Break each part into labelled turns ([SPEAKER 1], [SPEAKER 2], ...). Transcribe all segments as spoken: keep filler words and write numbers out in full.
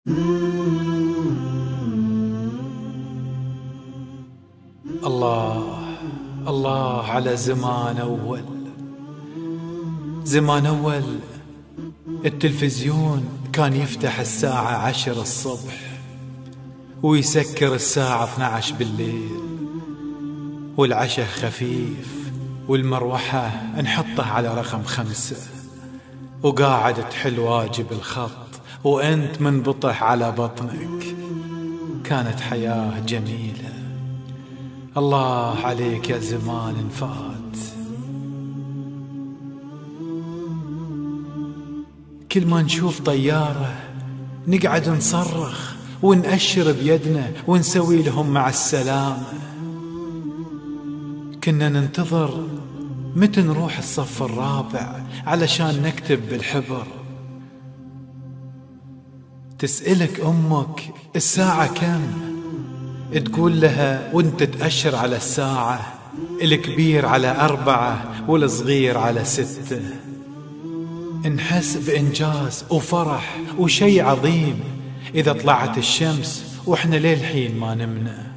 [SPEAKER 1] الله الله على زمان أول. زمان أول التلفزيون كان يفتح الساعة عشر الصبح ويسكر الساعة اثنى عشر بالليل، والعشاء خفيف والمروحة نحطه على رقم خمسة، وقاعد تحل واجب الخط وانت منبطح على بطنك. كانت حياة جميلة. الله عليك يا زمان فات. كل ما نشوف طيارة نقعد نصرخ ونأشر بيدنا ونسوي لهم مع السلامة. كنا ننتظر متى نروح الصف الرابع علشان نكتب بالحبر. تسألك أمك الساعة كم، تقول لها وانت تأشر على الساعة، الكبير على أربعة والصغير على ستة. نحس بإنجاز وفرح وشي عظيم إذا طلعت الشمس وإحنا للحين ما نمنا.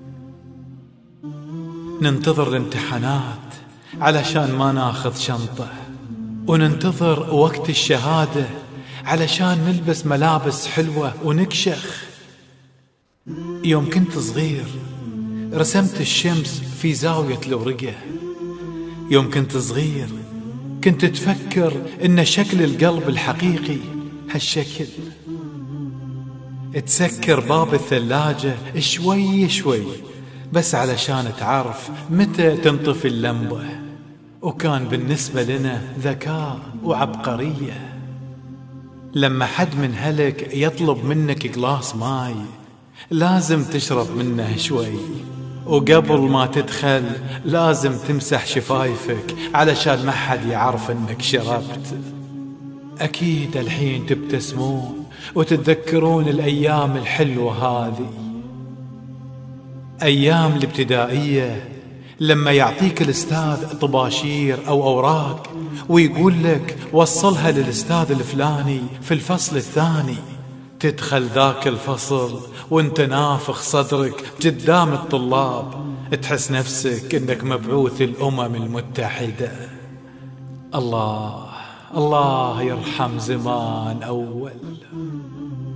[SPEAKER 1] ننتظر الامتحانات علشان ما ناخذ شنطة، وننتظر وقت الشهادة علشان نلبس ملابس حلوة ونكشخ. يوم كنت صغير رسمت الشمس في زاوية الورقة. يوم كنت صغير كنت تفكر إن شكل القلب الحقيقي هالشكل. تسكر باب الثلاجة شوي شوي بس علشان تعرف متى تنطفي اللمبة. وكان بالنسبة لنا ذكاء وعبقرية. لما حد من هلك يطلب منك جلاس ماي لازم تشرب منه شوي، وقبل ما تدخل لازم تمسح شفايفك علشان ما حد يعرف انك شربت. اكيد الحين تبتسمون وتتذكرون الايام الحلوة هذه، ايام الابتدائية لما يعطيك الاستاذ طباشير او اوراق ويقول لك وصلها للاستاذ الفلاني في الفصل الثاني. تدخل ذاك الفصل وانت نافخ صدرك قدام الطلاب، تحس نفسك انك مبعوث الامم المتحدة. الله الله يرحم زمان اول.